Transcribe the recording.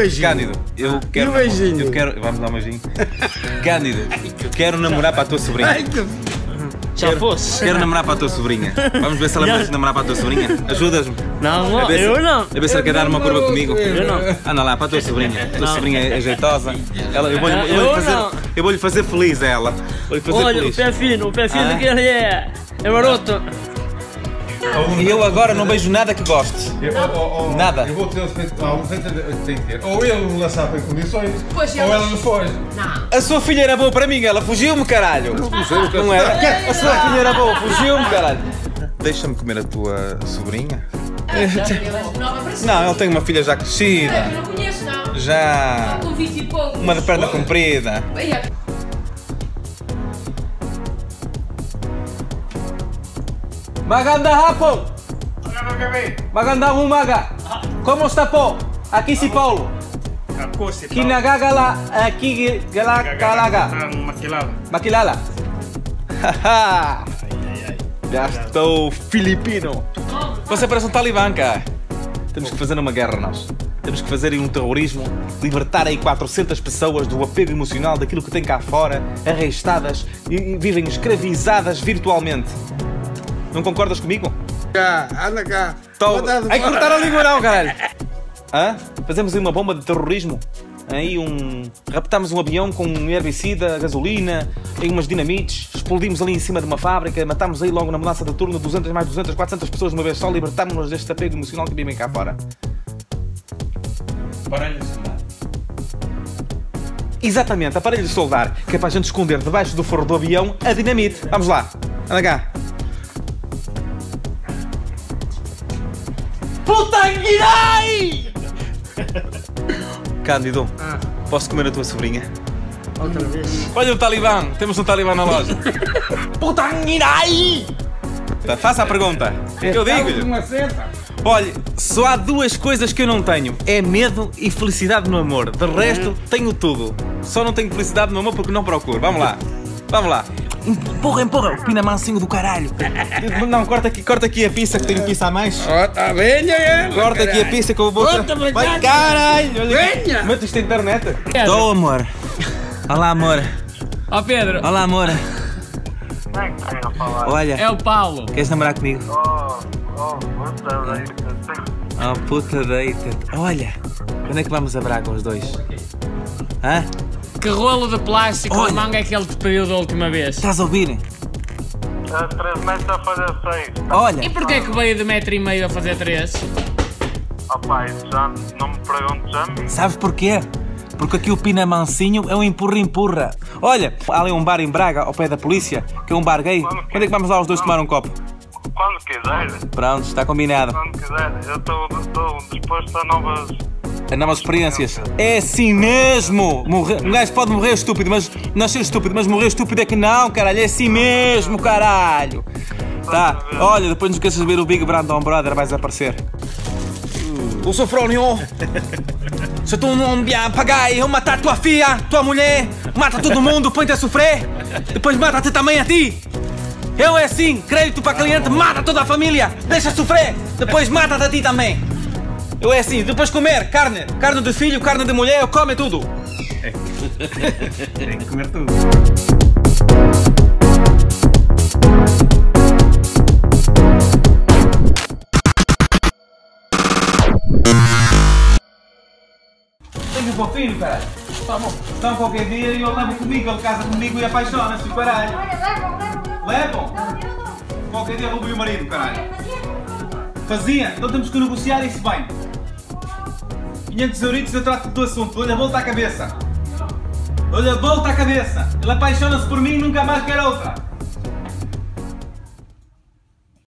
beijinho? Cândido, eu quero... E o beijinho? Eu quero... Vamos dar um beijinho. Cândido, quero namorar para a tua sobrinha. Ai, que... Já fosse. Quero namorar para a tua sobrinha. Vamos ver se ela merece namorar para a tua sobrinha. Ajudas-me? Não, A ver se- eu não. A ver se ela quer dar uma curva comigo. Eu não. Anda lá, para a tua sobrinha. A tua sobrinha é jeitosa. Ela, eu não. vou-lhe fazer feliz a ela. Vou-lhe fazer Olha, feliz. o pé fino Ah. que ele é maroto. E eu agora não beijo nada que goste. Nada. Eu vou ter um defeito tem que ter. Ou ele lançar para condições, Pois ou ela não foge. Não. A sua filha era boa para mim, ela fugiu-me, caralho. Não era? A sua filha era boa, fugiu-me, caralho. Deixa-me comer a tua sobrinha. Nova para si. Não, ele tem uma filha já crescida. Eu não conheço, não. Já. Com 20 e poucos. Uma de perna comprida. Aí é. Maganda hapon! Maganda umaga! Como está po? Aqui si Paulo. Kinagagala, aqui galagalaga. Maquilala. Haha! Já estou filipino. Você parece um talibã, cara. Temos que fazer uma guerra nós. Temos que fazer aí um terrorismo, libertar aí 400 pessoas do apego emocional daquilo que tem cá fora, arrestadas e vivem escravizadas virtualmente. Não concordas comigo? Cá, anda cá. Ai, cortar a língua não, caralho! Hã? Fazemos aí uma bomba de terrorismo? Aí raptamos um avião com um herbicida, gasolina, aí umas dinamites, explodimos ali em cima de uma fábrica, matamos aí logo na mudança de turno 200, mais 200, 400 pessoas de uma vez só, libertámos-nos deste apego emocional que vivem cá fora. Aparelho de soldar. Exatamente, aparelho de soldar, que é para a gente esconder debaixo do forro do avião a dinamite. Vamos lá, anda cá. Putanguirai! Cândido, posso comer a tua sobrinha? Outra vez. Olha o talibã, temos um talibã na loja. Putanguirai! Faça a pergunta. Eu digo-lhe. Uma seta. Olha, só há duas coisas que eu não tenho. É medo e felicidade no amor. De resto, tenho tudo. Só não tenho felicidade no amor porque não procuro. Vamos lá. Vamos lá. Empurra, empurra. O pina mansinho do caralho. Não, corta aqui a pizza que tenho pizza a mais. Ó, tá venha ela. Corta aqui a pizza que eu vou... Corta-me, Vai, cara. caralho. olha aqui. Venha. Mete isto na internet. Estou, amor. Olá, amor. Ó Pedro, Olá, amor. Olha, é o Paulo. queres namorar comigo? Oh, puta deita. Olha, quando é que vamos a Braga os dois? Hã? Que rolo de plástico Olha. de manga é que ele te pediu da última vez? Estás a ouvir? 3 metros a fazer 6. Olha, E porquê que veio de 1,5 m a fazer 3? Opa, isso já não me pergunto já a mim. sabes porquê? Porque aqui o Pina Mansinho é um empurra-empurra. Olha, há ali um bar em Braga, ao pé da polícia, que é um bar gay. Quando é que vamos lá os dois tomar um copo? Quando quiser, Pronto, está combinado. quando quiser. Eu estou disposto a novas... A novas experiências. É assim mesmo! Um gajo pode morrer estúpido, mas nascer estúpido, mas morrer estúpido é que não, caralho. É assim mesmo, caralho. Tá, olha, depois não esqueças de ver o Big Brandon Brother, vais aparecer. O Sofrónio! Se tu não me pagai, eu matar tua filha, tua mulher, mata todo mundo, põe-te a sofrer, depois mata-te também a ti. Eu é assim, crédito para cliente, mata toda a família, deixa sofrer, depois mata-te a ti também. Eu é assim, depois comer carne de filho, carne de mulher, eu come tudo. Tem que comer tudo. Tenho um pouquinho, caralho. Tá bom. Então qualquer dia eu levo comigo, ele casa comigo e apaixona-se, caralho. Levam? Qualquer dia roubo o marido, caralho. Fazia? Então temos que negociar isso bem. 500 euritos eu trato do assunto. Olha, volta à cabeça. Olha, volta à cabeça. Ele apaixona-se por mim e nunca mais quer outra.